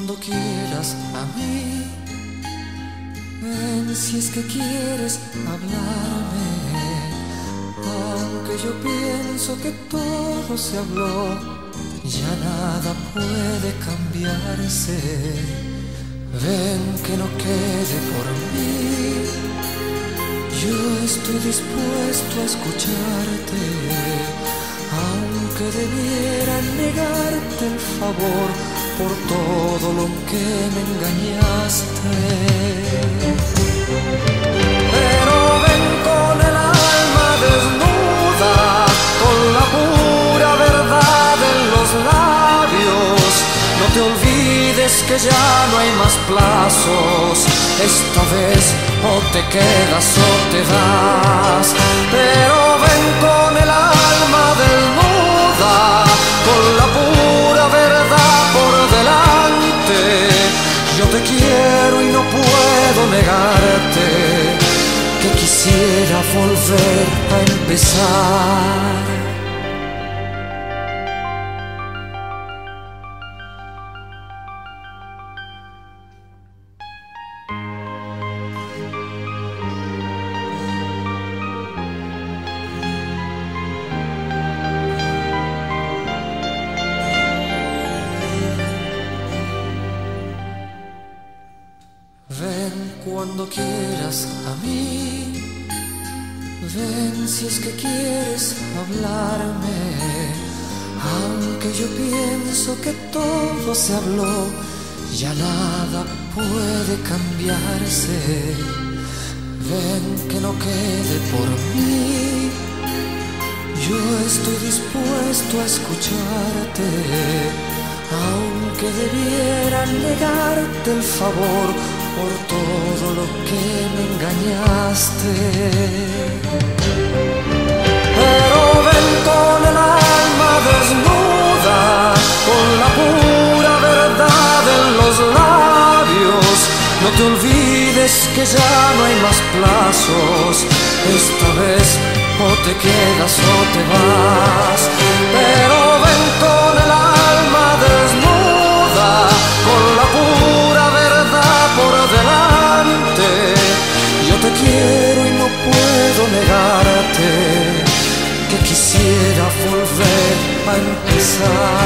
cuando quieras a mí. Ven si es que quieres hablarme, aunque yo pienso que todo se habló, ya nada puede cambiarse. Ven que no quede por mí, yo estoy dispuesto a escucharte, aunque debiera negarte el favor por todo lo que me engañaste. Pero ven con el alma desnuda, con la pura verdad en los labios. No te olvides que ya no hay más plazos, esta vez o te quedas o te vas. Pero ven con el alma desnuda, con la pura verdad por delante. Yo te quiero y no puedo negarte que quisiera volver a empezar. Ven cuando quieras a mí, ven si es que quieres hablarme, aunque yo pienso que todo se habló, ya nada puede cambiarse. Ven que no quede por mí, yo estoy dispuesto a escucharte, aunque debiera negarte el favor por todo lo que me engañaste. Pero ven con el alma desnuda, con la pura verdad en los labios. No te olvides que ya no hay más plazos, esta vez o te quedas o te vas. Pero ven con el alma desnuda, con la pura verdad por delante. Yo te quiero y no puedo negarte que quisiera volver a empezar.